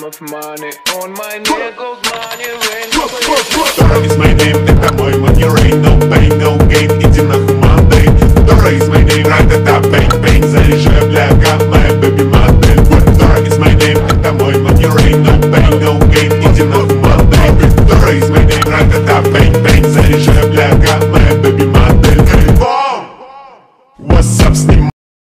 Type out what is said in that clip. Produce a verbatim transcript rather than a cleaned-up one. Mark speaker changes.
Speaker 1: of money on my neck goes money rain.
Speaker 2: Dora is my name, это мой money rain. No pain, no gain, иди нахуй Monday. Dora is my name, ра-та-та, bang, bang. Заряжаю, бляга, моя baby модель. Dora is my name, это мой money rain. No pain, no gain, иди нахуй Monday. Dora is my name, ра-та-та, bang, bang. Заряжаю, бляга, моя baby